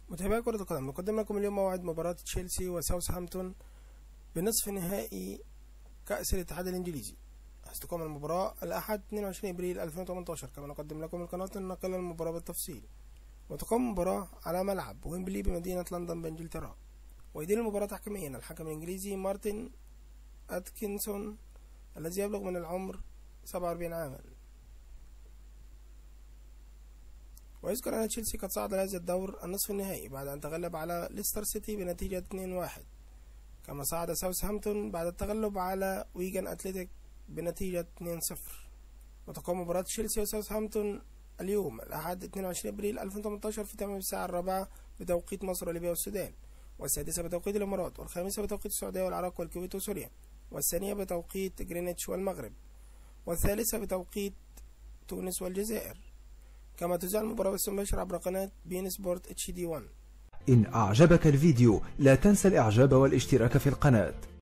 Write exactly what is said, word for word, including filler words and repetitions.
متابعي كرة القدم، نقدم لكم اليوم موعد مباراة تشيلسي وساوثهامبتون بنصف نهائي كأس الاتحاد الإنجليزي. هتقام المباراة الأحد اثنين وعشرين أبريل ألفين وثمانية عشر. كما نقدم لكم القناة الناقلة المباراة بالتفصيل. وتقام المباراة على ملعب ويمبلي بمدينة لندن بإنجلترا. ويدير المباراة تحكيميا الحكم الإنجليزي مارتن أتكنسون الذي يبلغ من العمر سبعة وأربعين عاما. ويذكر أن تشيلسي قد صعد لهذا الدور النصف النهائي بعد أن تغلب على ليستر سيتي بنتيجة اثنين واحد، كما صعد ساوثهامبتون بعد التغلب على ويجن أتلتيك بنتيجة اثنين صفر. وتقام مباراة تشيلسي وساوثهامبتون اليوم الأحد اثنين وعشرين أبريل ألفين وثمانية عشر في تمام الساعة الرابعة بتوقيت مصر وليبيا والسودان، والسادسة بتوقيت الإمارات، والخامسة بتوقيت السعودية والعراق والكويت وسوريا، والثانية بتوقيت جرينتش والمغرب، والثالثة بتوقيت تونس والجزائر. كما تذاع المباراة بث مباشر عبر قناة بين سبورت اتش دي واحد. إن أعجبك الفيديو لا تنسى الإعجاب والاشتراك في القناة.